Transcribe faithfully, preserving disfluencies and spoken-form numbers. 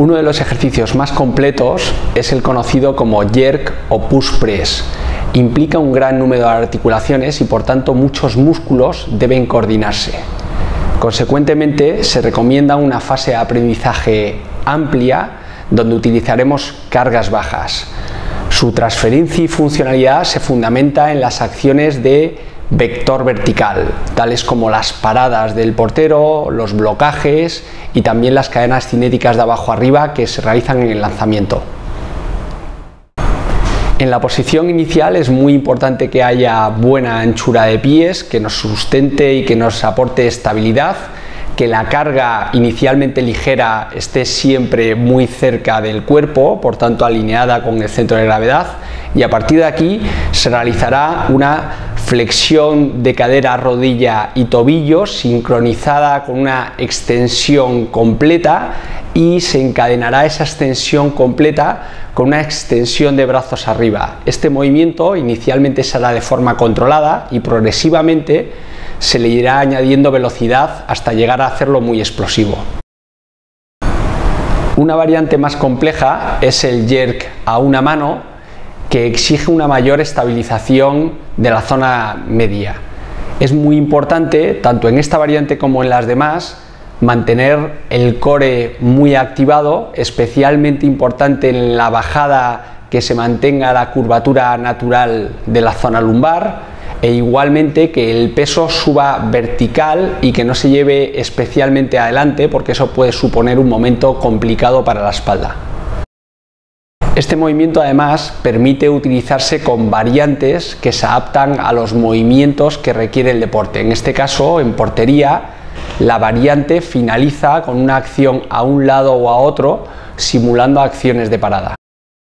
Uno de los ejercicios más completos es el conocido como jerk o push press. Implica un gran número de articulaciones y por tanto muchos músculos deben coordinarse. Consecuentemente, se recomienda una fase de aprendizaje amplia donde utilizaremos cargas bajas. Su transferencia y funcionalidad se fundamenta en las acciones de vector vertical, tales como las paradas del portero, los blocajes y también las cadenas cinéticas de abajo arriba que se realizan en el lanzamiento. En la posición inicial es muy importante que haya buena anchura de pies, que nos sustente y que nos aporte estabilidad, que la carga inicialmente ligera esté siempre muy cerca del cuerpo, por tanto alineada con el centro de gravedad, y a partir de aquí se realizará una flexión de cadera, rodilla y tobillo sincronizada con una extensión completa y se encadenará esa extensión completa con una extensión de brazos arriba. Este movimiento inicialmente será de forma controlada y progresivamente se le irá añadiendo velocidad hasta llegar a hacerlo muy explosivo. Una variante más compleja es el jerk a una mano, que exige una mayor estabilización de la zona media. Es muy importante, tanto en esta variante como en las demás, mantener el core muy activado, especialmente importante en la bajada que se mantenga la curvatura natural de la zona lumbar, e igualmente que el peso suba vertical y que no se lleve especialmente adelante, porque eso puede suponer un momento complicado para la espalda. Este movimiento además permite utilizarse con variantes que se adaptan a los movimientos que requiere el deporte. En este caso, en portería, la variante finaliza con una acción a un lado o a otro, simulando acciones de parada.